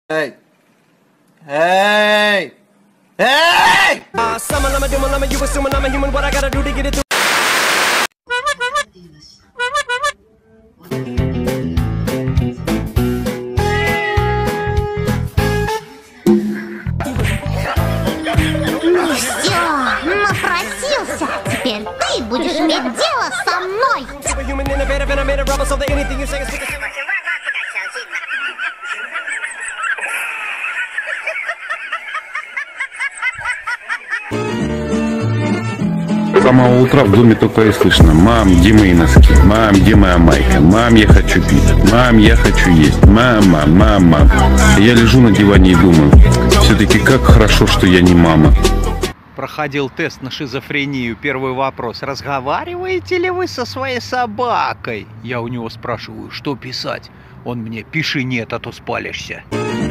Hey! Hey! Hey! Summon, I'm a doom, I'm a you assuming I'm a human. What I gotta do to get it through? Все, напросился. Теперь ты будешь иметь дело со мной. Superhuman, innovative, and I made a rubber so that anything you say is. С самого утра в доме только и слышно: мам, где мои носки? Мам, где моя майка? Мам, я хочу пить. Мам, я хочу есть. Мама, мама. Я лежу на диване и думаю: все-таки как хорошо, что я не мама. Проходил тест на шизофрению. Первый вопрос: разговариваете ли вы со своей собакой? Я у него спрашиваю, что писать. Он мне: пиши нет, а то спалишься.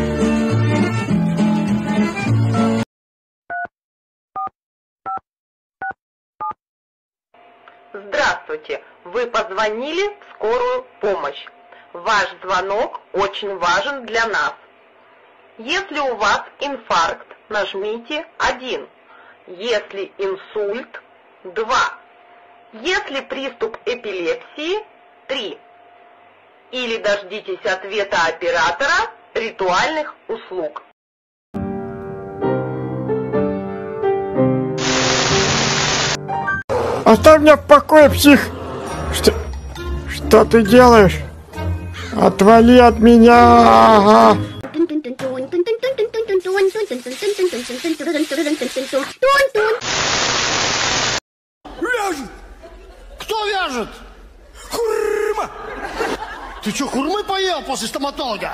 Здравствуйте! Вы позвонили в скорую помощь. Ваш звонок очень важен для нас. Если у вас инфаркт, нажмите 1. Если инсульт, 2. Если приступ эпилепсии, 3. Или дождитесь ответа оператора ритуальных услуг. Оставь меня в покое, псих! Что ты делаешь? Отвали от меня! Вяжет! Кто вяжет? Хурма! Ты что, хурмы поел после стоматолога?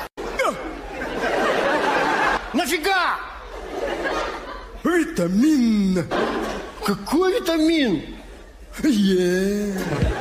Нафига? Витамин! Какой витамин?